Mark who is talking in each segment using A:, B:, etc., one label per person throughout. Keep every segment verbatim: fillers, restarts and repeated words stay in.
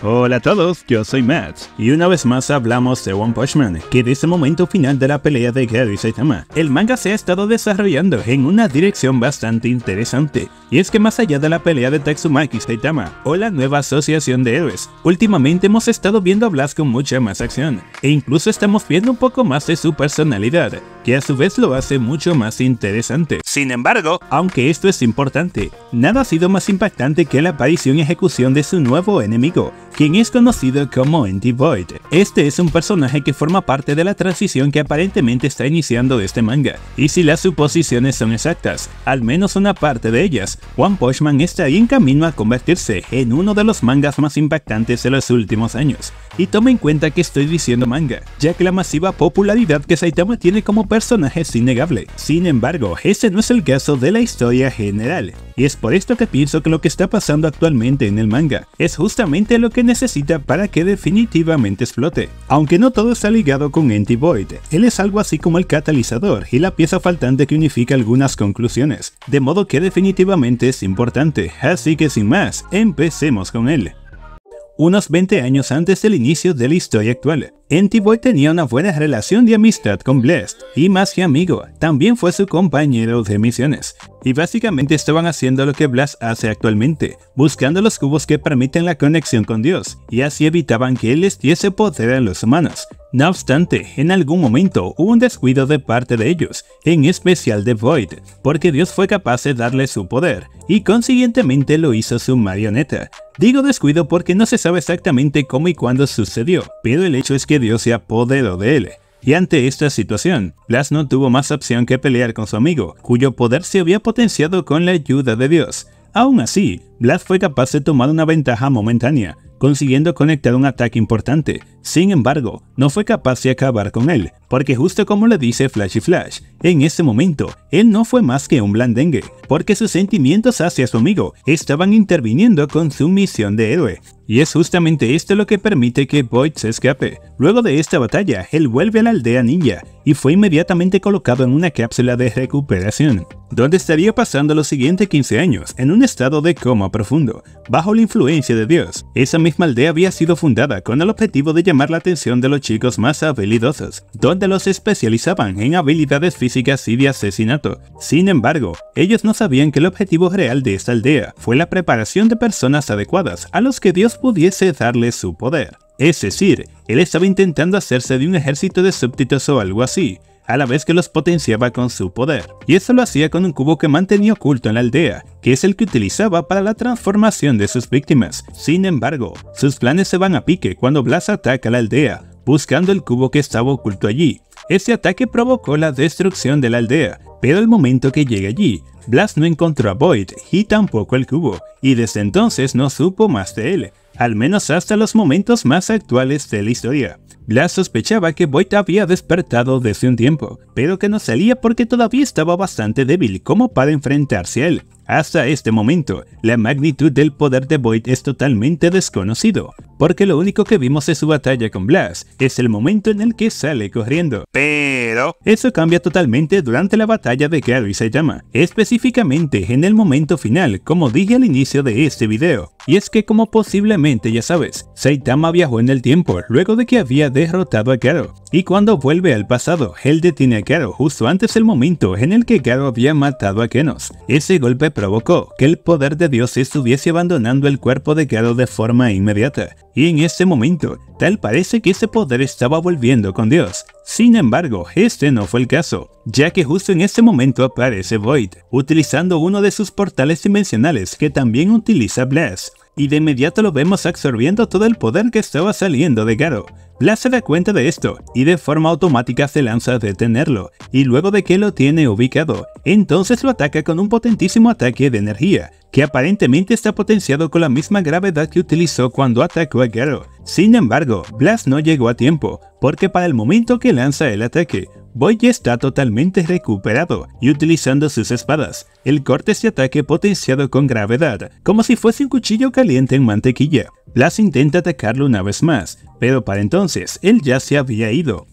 A: Hola a todos, yo soy Matt, y una vez más hablamos de One Punch Man, que desde el momento final de la pelea de Garou y Saitama, el manga se ha estado desarrollando en una dirección bastante interesante, y es que más allá de la pelea de Tatsumaki y Saitama, o la nueva asociación de héroes, últimamente hemos estado viendo a Blast con mucha más acción, e incluso estamos viendo un poco más de su personalidad, que a su vez lo hace mucho más interesante. Sin embargo, aunque esto es importante, nada ha sido más impactante que la aparición y ejecución de su nuevo enemigo, quien es conocido como Enty Void. Este es un personaje que forma parte de la transición que aparentemente está iniciando este manga, y si las suposiciones son exactas, al menos una parte de ellas, One Punch Man estaría en camino a convertirse en uno de los mangas más impactantes de los últimos años. Y toma en cuenta que estoy diciendo manga, ya que la masiva popularidad que Saitama tiene como personaje es innegable. Sin embargo, ese no es el caso de la historia general, y es por esto que pienso que lo que está pasando actualmente en el manga es justamente lo que necesita para que definitivamente explote. Aunque no todo está ligado con Enty Void, él es algo así como el catalizador y la pieza faltante que unifica algunas conclusiones, de modo que definitivamente es importante, así que sin más, empecemos con él. Unos veinte años antes del inicio de la historia actual, Enty Void tenía una buena relación de amistad con Blast, y más que amigo, también fue su compañero de misiones, y básicamente estaban haciendo lo que Blast hace actualmente, buscando los cubos que permiten la conexión con Dios, y así evitaban que él les diese poder a los humanos. No obstante, en algún momento hubo un descuido de parte de ellos, en especial de Void, porque Dios fue capaz de darle su poder, y consiguientemente lo hizo su marioneta. Digo descuido porque no se sabe exactamente cómo y cuándo sucedió, pero el hecho es que Dios se apoderó de él. Y ante esta situación, Blast no tuvo más opción que pelear con su amigo, cuyo poder se había potenciado con la ayuda de Dios. Aún así, Blast fue capaz de tomar una ventaja momentánea, consiguiendo conectar un ataque importante. Sin embargo, no fue capaz de acabar con él, porque justo como le dice Flashy Flash, en ese momento, él no fue más que un blandengue, porque sus sentimientos hacia su amigo estaban interviniendo con su misión de héroe. Y es justamente esto lo que permite que Void se escape. Luego de esta batalla, él vuelve a la aldea ninja, y fue inmediatamente colocado en una cápsula de recuperación, donde estaría pasando los siguientes quince años en un estado de coma profundo, bajo la influencia de Dios. Esa misma aldea había sido fundada con el objetivo de llamar la atención de los chicos más habilidosos, donde los especializaban en habilidades físicas y de asesinato. Sin embargo, ellos no sabían que el objetivo real de esta aldea fue la preparación de personas adecuadas a los que Dios pudiese darles su poder. Es decir, él estaba intentando hacerse de un ejército de súbditos o algo así, a la vez que los potenciaba con su poder. Y eso lo hacía con un cubo que mantenía oculto en la aldea, que es el que utilizaba para la transformación de sus víctimas. Sin embargo, sus planes se van a pique cuando Blast ataca la aldea, buscando el cubo que estaba oculto allí. Ese ataque provocó la destrucción de la aldea, pero al momento que llega allí, Blast no encontró a Void y tampoco el cubo, y desde entonces no supo más de él, al menos hasta los momentos más actuales de la historia. Blast sospechaba que Void había despertado desde un tiempo, pero que no salía porque todavía estaba bastante débil como para enfrentarse a él. Hasta este momento, la magnitud del poder de Void es totalmente desconocido, porque lo único que vimos de su batalla con Blast es el momento en el que sale corriendo. Pero eso cambia totalmente durante la batalla de Garou y Saitama, específicamente en el momento final, como dije al inicio de este video. Y es que, como posiblemente ya sabes, Saitama viajó en el tiempo luego de que había derrotado a Garou, y cuando vuelve al pasado, él detiene a Garou justo antes del momento en el que Garou había matado a Genos. Ese golpe provocó que el poder de Dios estuviese abandonando el cuerpo de Garou de forma inmediata, y en ese momento, tal parece que ese poder estaba volviendo con Dios. Sin embargo, este no fue el caso, ya que justo en ese momento aparece Void, utilizando uno de sus portales dimensionales que también utiliza Blast, y de inmediato lo vemos absorbiendo todo el poder que estaba saliendo de Garou. Blast se da cuenta de esto, y de forma automática se lanza a detenerlo, y luego de que lo tiene ubicado, entonces lo ataca con un potentísimo ataque de energía, que aparentemente está potenciado con la misma gravedad que utilizó cuando atacó a Garou. Sin embargo, Blast no llegó a tiempo, porque para el momento que lanza el ataque, Void ya está totalmente recuperado y utilizando sus espadas, el corte de ataque potenciado con gravedad, como si fuese un cuchillo caliente en mantequilla. Blast intenta atacarlo una vez más, pero para entonces él ya se había ido.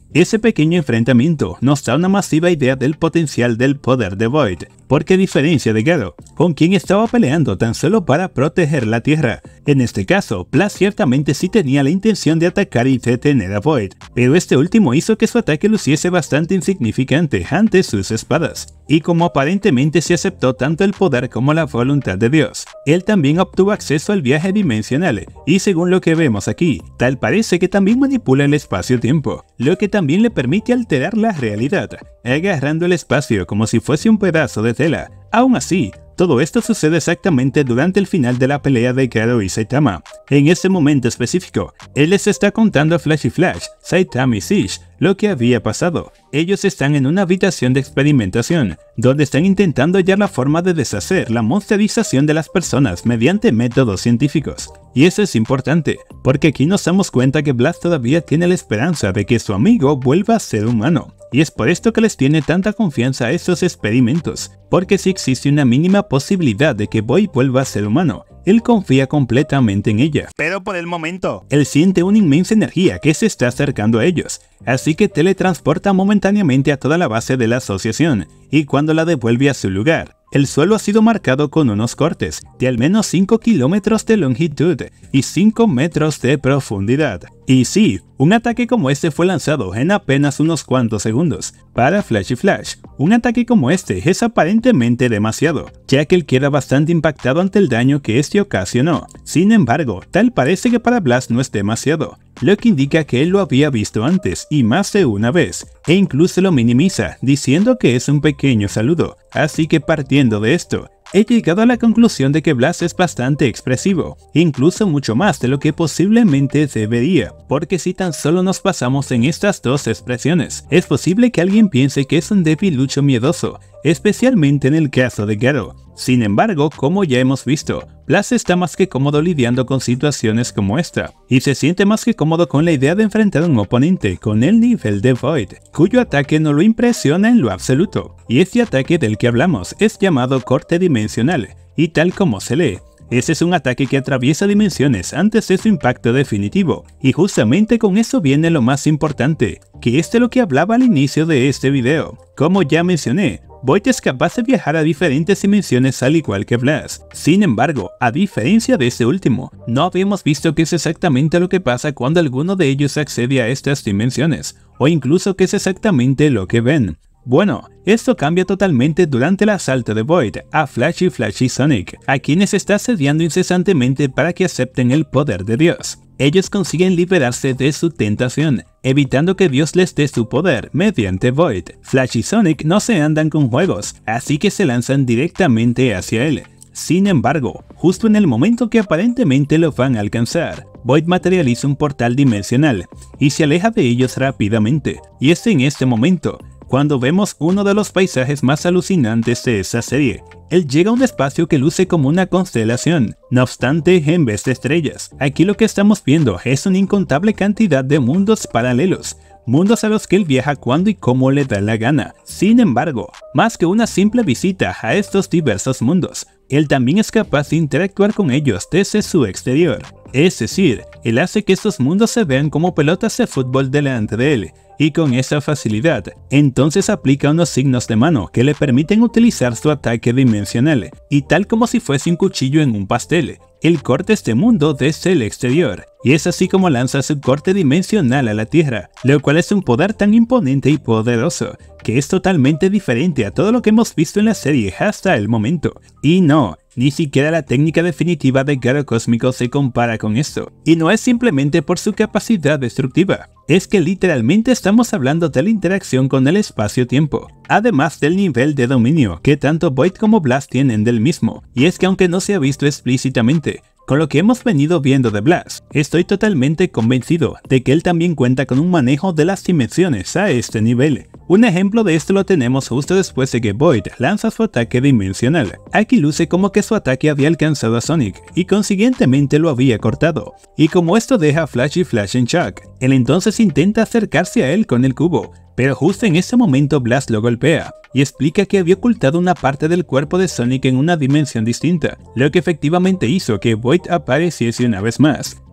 A: Ese pequeño enfrentamiento nos da una masiva idea del potencial del poder de Void, porque a diferencia de Garo, con quien estaba peleando tan solo para proteger la Tierra, en este caso, Blast ciertamente sí tenía la intención de atacar y detener a Void, pero este último hizo que su ataque luciese bastante insignificante ante sus espadas, y como aparentemente se aceptó tanto el poder como la voluntad de Dios, él también obtuvo acceso al viaje dimensional, y según lo que vemos aquí, tal parece que también manipula el espacio-tiempo, lo que también le permite alterar la realidad, agarrando el espacio como si fuese un pedazo de tela. Aún así, todo esto sucede exactamente durante el final de la pelea de Garo y Saitama. En ese momento específico, él les está contando a Flash y Flash, Saitama y Zish, lo que había pasado. Ellos están en una habitación de experimentación, donde están intentando hallar la forma de deshacer la monstrización de las personas mediante métodos científicos. Y eso es importante, porque aquí nos damos cuenta que Blast todavía tiene la esperanza de que su amigo vuelva a ser humano. Y es por esto que les tiene tanta confianza a estos experimentos, porque si existe una mínima posibilidad de que Void vuelva a ser humano, él confía completamente en ella. Pero por el momento, él siente una inmensa energía que se está acercando a ellos, así que teletransporta momentáneamente a toda la base de la asociación, y cuando la devuelve a su lugar, el suelo ha sido marcado con unos cortes de al menos cinco kilómetros de longitud y cinco metros de profundidad. Y sí, un ataque como este fue lanzado en apenas unos cuantos segundos. Para Flash y Flash, un ataque como este es aparentemente demasiado, ya que él queda bastante impactado ante el daño que este ocasionó. Sin embargo, tal parece que para Blast no es demasiado, lo que indica que él lo había visto antes y más de una vez, e incluso lo minimiza, diciendo que es un pequeño saludo. Así que partiendo de esto, he llegado a la conclusión de que Blast es bastante expresivo, incluso mucho más de lo que posiblemente debería, porque si tan solo nos basamos en estas dos expresiones, es posible que alguien piense que es un debilucho miedoso, especialmente en el caso de Garo. Sin embargo, como ya hemos visto, Blast está más que cómodo lidiando con situaciones como esta, y se siente más que cómodo con la idea de enfrentar a un oponente con el nivel de Void, cuyo ataque no lo impresiona en lo absoluto, y este ataque del que hablamos es llamado corte dimensional, y tal como se lee, ese es un ataque que atraviesa dimensiones antes de su impacto definitivo, y justamente con eso viene lo más importante, que es de lo que hablaba al inicio de este video. Como ya mencioné, Void es capaz de viajar a diferentes dimensiones al igual que Blast. Sin embargo, a diferencia de este último, no habíamos visto qué es exactamente lo que pasa cuando alguno de ellos accede a estas dimensiones, o incluso qué es exactamente lo que ven. Bueno, esto cambia totalmente durante el asalto de Void a Flash y Flash y Sonic, a quienes está asediando incesantemente para que acepten el poder de Dios. Ellos consiguen liberarse de su tentación, evitando que Dios les dé su poder mediante Void. Flash y Sonic no se andan con juegos, así que se lanzan directamente hacia él. Sin embargo, justo en el momento que aparentemente lo van a alcanzar, Void materializa un portal dimensional y se aleja de ellos rápidamente, y es en este momento cuando vemos uno de los paisajes más alucinantes de esa serie. Él llega a un espacio que luce como una constelación, no obstante en vez de estrellas. Aquí lo que estamos viendo es una incontable cantidad de mundos paralelos, mundos a los que él viaja cuando y como le da la gana. Sin embargo, más que una simple visita a estos diversos mundos, él también es capaz de interactuar con ellos desde su exterior. Es decir, él hace que estos mundos se vean como pelotas de fútbol delante de él, y con esa facilidad, entonces aplica unos signos de mano que le permiten utilizar su ataque dimensional, y tal como si fuese un cuchillo en un pastel, él corta este mundo desde el exterior, y es así como lanza su corte dimensional a la Tierra, lo cual es un poder tan imponente y poderoso, que es totalmente diferente a todo lo que hemos visto en la serie hasta el momento. Y no, ni siquiera la técnica definitiva de Garo Cósmico se compara con esto, y no es simplemente por su capacidad destructiva, es que literalmente estamos hablando de la interacción con el espacio-tiempo, además del nivel de dominio que tanto Void como Blast tienen del mismo, y es que aunque no se ha visto explícitamente, con lo que hemos venido viendo de Blast, estoy totalmente convencido de que él también cuenta con un manejo de las dimensiones a este nivel. Un ejemplo de esto lo tenemos justo después de que Void lanza su ataque dimensional. Aquí luce como que su ataque había alcanzado a Sonic y consiguientemente lo había cortado, y como esto deja a Flash y Flash en shock, él entonces intenta acercarse a él con el cubo, pero justo en ese momento Blast lo golpea y explica que había ocultado una parte del cuerpo de Sonic en una dimensión distinta, lo que efectivamente hizo que Void apareciese una vez más.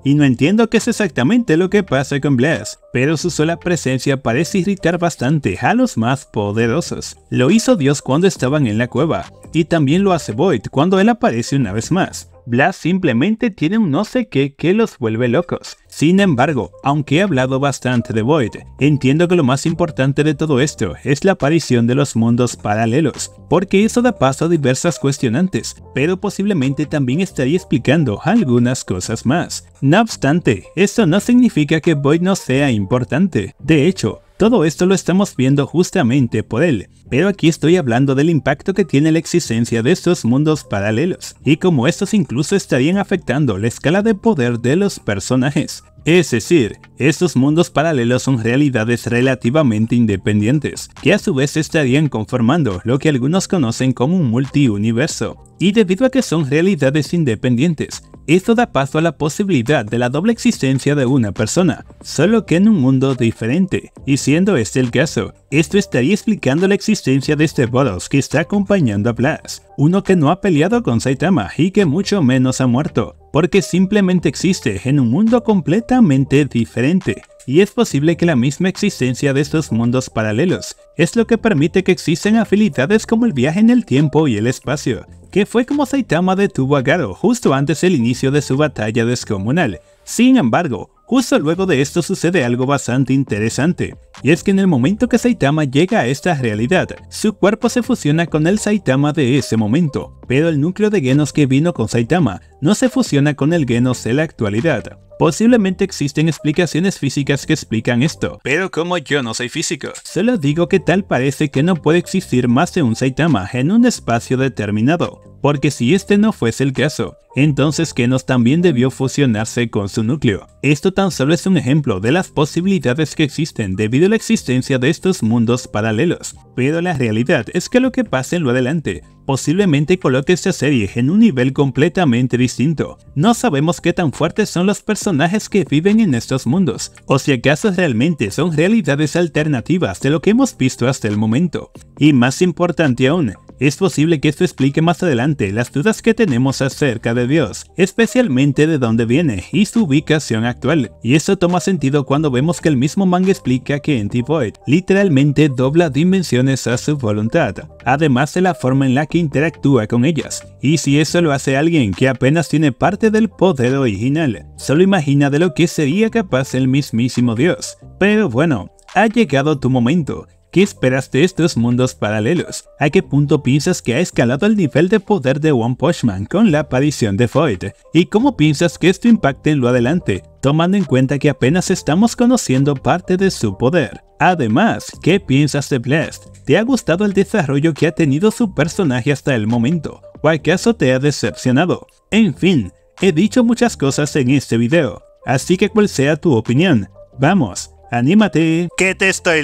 A: y no entiendo qué es exactamente lo que pasa con Blast, pero su sola presencia parece irritar bastante a los más poderosos. Lo hizo Dios cuando estaban en la cueva, y también lo hace Void cuando él aparece una vez más. Blast simplemente tiene un no sé qué que los vuelve locos. Sin embargo, aunque he hablado bastante de Void, entiendo que lo más importante de todo esto es la aparición de los mundos paralelos, porque eso da paso a diversas cuestionantes, pero posiblemente también estaría explicando algunas cosas más. No obstante, esto no significa que Void no sea importante. De hecho, todo esto lo estamos viendo justamente por él, pero aquí estoy hablando del impacto que tiene la existencia de estos mundos paralelos, y cómo estos incluso estarían afectando la escala de poder de los personajes. Es decir, estos mundos paralelos son realidades relativamente independientes, que a su vez estarían conformando lo que algunos conocen como un multiuniverso. Y debido a que son realidades independientes, esto da paso a la posibilidad de la doble existencia de una persona, solo que en un mundo diferente, y siendo este el caso, esto estaría explicando la existencia de este Boros que está acompañando a Blast, uno que no ha peleado con Saitama y que mucho menos ha muerto, porque simplemente existe en un mundo completamente diferente. Y es posible que la misma existencia de estos mundos paralelos es lo que permite que existan habilidades como el viaje en el tiempo y el espacio, que fue como Saitama detuvo a Garo justo antes del inicio de su batalla descomunal. Sin embargo, justo luego de esto sucede algo bastante interesante, y es que en el momento que Saitama llega a esta realidad, su cuerpo se fusiona con el Saitama de ese momento, pero el núcleo de Genos que vino con Saitama no se fusiona con el Genos de la actualidad. Posiblemente existen explicaciones físicas que explican esto, pero como yo no soy físico, solo digo que tal parece que no puede existir más de un Saitama en un espacio determinado, porque si este no fuese el caso, entonces Genos también debió fusionarse con su núcleo. Esto tan solo es un ejemplo de las posibilidades que existen debido a la existencia de estos mundos paralelos, pero la realidad es que lo que pasa en lo adelante posiblemente coloque esta serie en un nivel completamente distinto. No sabemos qué tan fuertes son los personajes que viven en estos mundos, o si acaso realmente son realidades alternativas de lo que hemos visto hasta el momento. Y más importante aún, es posible que esto explique más adelante las dudas que tenemos acerca de Dios, especialmente de dónde viene y su ubicación actual. Y eso toma sentido cuando vemos que el mismo manga explica que Enty Void literalmente dobla dimensiones a su voluntad, además de la forma en la que interactúa con ellas. Y si eso lo hace alguien que apenas tiene parte del poder original, solo imagina de lo que sería capaz el mismísimo Dios. Pero bueno, ha llegado tu momento. ¿Qué esperas de estos mundos paralelos? ¿A qué punto piensas que ha escalado el nivel de poder de One Punch Man con la aparición de Void? ¿Y cómo piensas que esto impacte en lo adelante, tomando en cuenta que apenas estamos conociendo parte de su poder? Además, ¿qué piensas de Blast? ¿Te ha gustado el desarrollo que ha tenido su personaje hasta el momento? ¿O acaso te ha decepcionado? En fin, he dicho muchas cosas en este video, así que cuál sea tu opinión. ¡Vamos! ¡Anímate! ¡Que te estoy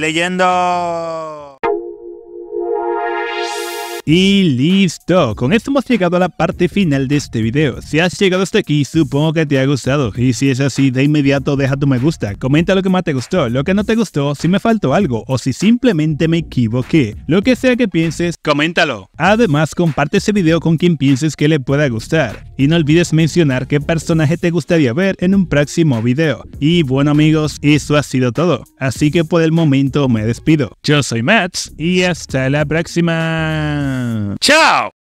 A: leyendo! Y listo, con esto hemos llegado a la parte final de este video. Si has llegado hasta aquí, supongo que te ha gustado, y si es así, de inmediato deja tu me gusta, comenta lo que más te gustó, lo que no te gustó, si me faltó algo, o si simplemente me equivoqué. Lo que sea que pienses, coméntalo. Además, comparte ese video con quien pienses que le pueda gustar, y no olvides mencionar qué personaje te gustaría ver en un próximo video. Y bueno amigos, eso ha sido todo, así que por el momento me despido. Yo soy Mats, y hasta la próxima. ¡Chao!